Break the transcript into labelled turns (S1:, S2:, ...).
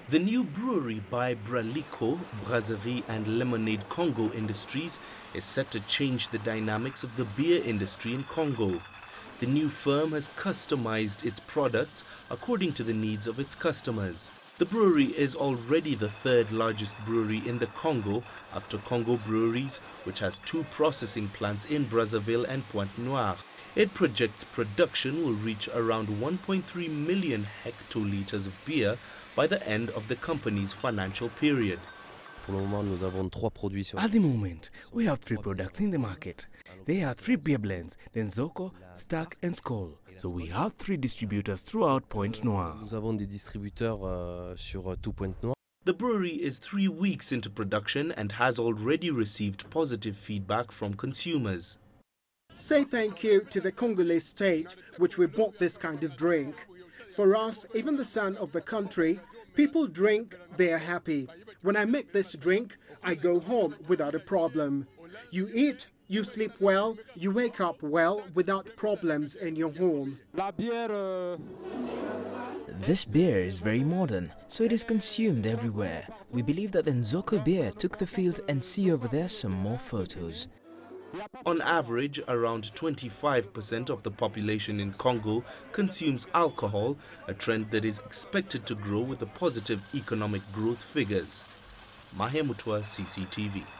S1: The new brewery by BRALICO Brasserie and Lemonade Congo Industries is set to change the dynamics of the beer industry in Congo. The new firm has customized its products according to the needs of its customers. The brewery is already the third largest brewery in the Congo after Congo Breweries, which has 2 processing plants in Brazzaville and Pointe-Noire. It projects production will reach around 1.3 million hectoliters of beer by the end of the company's financial period.
S2: At the moment, we have 3 products in the market. They are 3 beer blends, the Nzoko, Stack and Skol. So we have 3 distributors throughout Pointe-Noire.
S1: The brewery is 3 weeks into production and has already received positive feedback from consumers.
S3: Say thank you to the Congolese state, which we bought this kind of drink. For us, even the son of the country, people drink, they are happy. When I make this drink, I go home without a problem. You eat, you sleep well, you wake up well without problems in your home.
S4: This beer is very modern, so it is consumed everywhere. We believe that the Nzoko beer took the field, and see over there some more photos.
S1: On average, around 25% of the population in Congo consumes alcohol, a trend that is expected to grow with the positive economic growth figures. Mahemutwa, CCTV.